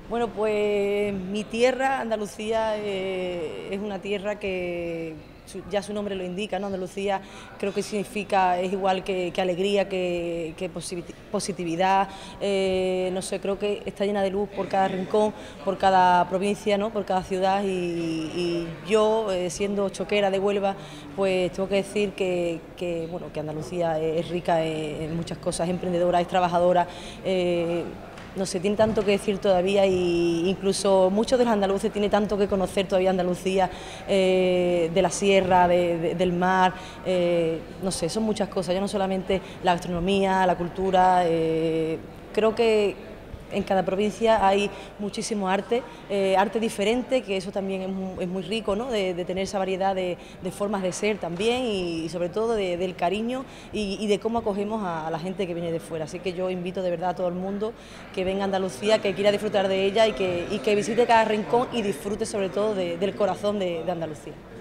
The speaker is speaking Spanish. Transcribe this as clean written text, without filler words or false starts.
Bueno, pues mi tierra, Andalucía, es una tierra que ya su nombre lo indica, ¿no? Andalucía creo que significa, es igual que alegría, que positividad, no sé, creo que está llena de luz por cada rincón, por cada provincia, ¿no? Por cada ciudad y yo, siendo choquera de Huelva, pues tengo que decir bueno, que Andalucía es rica en muchas cosas, es emprendedora, es trabajadora. No sé, tiene tanto que decir todavía y incluso muchos de los andaluces tienen tanto que conocer todavía Andalucía, de la sierra, del mar, no sé, son muchas cosas, ya no solamente la gastronomía, la cultura, creo que en cada provincia hay muchísimo arte, arte diferente, que eso también es muy rico, ¿no? De tener esa variedad de formas de ser también y sobre todo del cariño y de cómo acogemos a la gente que viene de fuera. Así que yo invito de verdad a todo el mundo que venga a Andalucía, que quiera disfrutar de ella y que visite cada rincón y disfrute sobre todo del corazón de Andalucía.